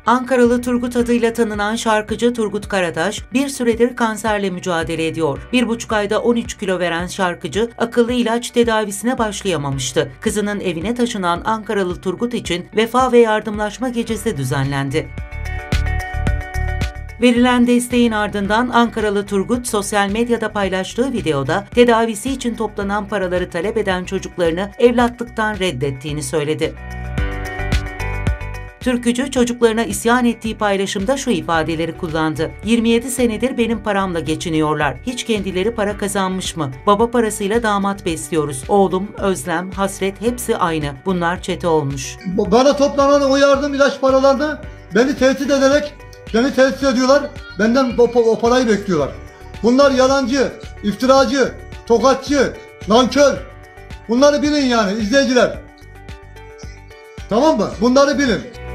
Ankaralı Turgut adıyla tanınan şarkıcı Turgut Karataş bir süredir kanserle mücadele ediyor. 1,5 ayda 13 kilo veren şarkıcı akıllı ilaç tedavisine başlayamamıştı. Kızının evine taşınan Ankaralı Turgut için vefa ve yardımlaşma gecesi düzenlendi. Verilen desteğin ardından Ankaralı Turgut sosyal medyada paylaştığı videoda tedavisi için toplanan paraları talep eden çocuklarını evlatlıktan reddettiğini söyledi. Türkücü çocuklarına isyan ettiği paylaşımda şu ifadeleri kullandı. 27 senedir benim paramla geçiniyorlar. Hiç kendileri para kazanmış mı? Baba parasıyla damat besliyoruz. Oğlum, Özlem, Hasret hepsi aynı. Bunlar çete olmuş. Bana toplanan o yardım ilaç paralarını beni tehdit ederek beni tehdit ediyorlar. Benden o parayı bekliyorlar. Bunlar yalancı, iftiracı, tokatçı, nankör. Bunları bilin yani izleyiciler. Tamam mı? Bunları bilin.